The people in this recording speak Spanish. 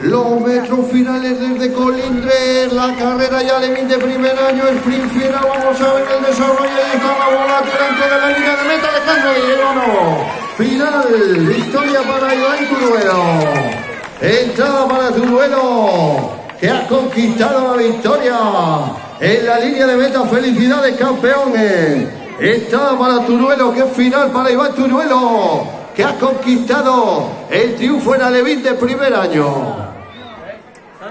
Los metros finales desde Colindres, la carrera ya Levin de primer año, sprint final, vamos a ver el desarrollo, ahí está la bola delante de la línea de meta, dejando y no. Final, victoria para Ibai Turuelo. Entrada para Turuelo, que ha conquistado la victoria en la línea de meta. Felicidades, campeones. Entrada para Turuelo, que es final para Ibai Turuelo, que ha conquistado el triunfo en Alevín de primer año.